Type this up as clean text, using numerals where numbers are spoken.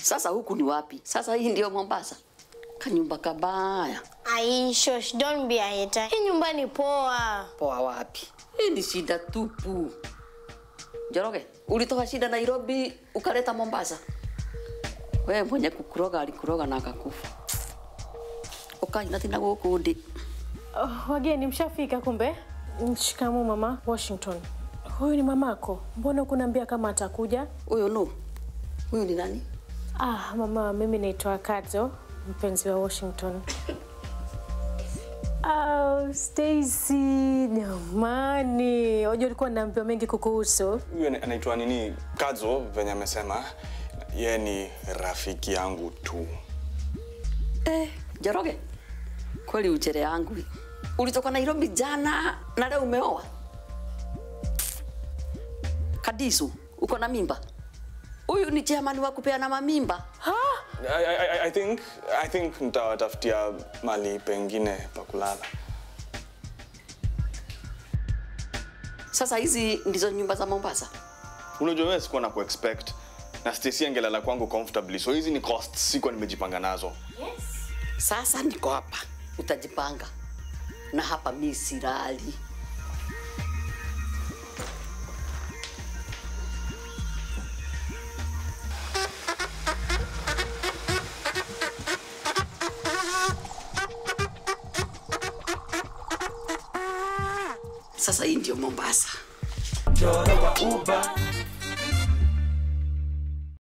Sasa huku ni wapi? Sasa hii ndio Mombasa. Kanyumba kabaya. Shosh, don't be a hater. Hii nyumba ni poa. Poa wapi? Hii ni shida tupu. Njoroge, ulitoka shida Nairobi ukaleta Mombasa. Wewe mwenye kukuroga alikuroga na akakufa. Ukaina tena gukundi. Wageni mshafika kumbe? Shikamoo mama Washington. Huyu ni mamako. Mbona ukuniambia kama atakuja? Huyo no. Huyu ni nani? Mama, mimi naitwa Kadzo, mpenzi wa Washington. Stacy, jamani. Unajua ulikuwa unaambiwa mengi kukuhusu. Huyu anaitwa nini? Kadzo, venye amesema. Yeye ni rafiki yangu tu. Njoroge. Kweli ujere yangu. Ulitoka Nairobi jana na leo umeoa? Kadisu, uko na mimba? Huyu ni chairman wa kupeana mamimba. I think nitawatafutia mali pengine pa kulala. Sasa hizi ndizo nyumba za Mombasa. Unajua wewe sikuwa na kuexpect na Stacy angelala kwangu comfortably. So hizi ni costs sikuwa nimejipanga nazo. Yes. Sasa niko hapa. Utajipanga. Na hapa mimi silali. Sasa hii ndio Mombasa. Njoro wa Uber.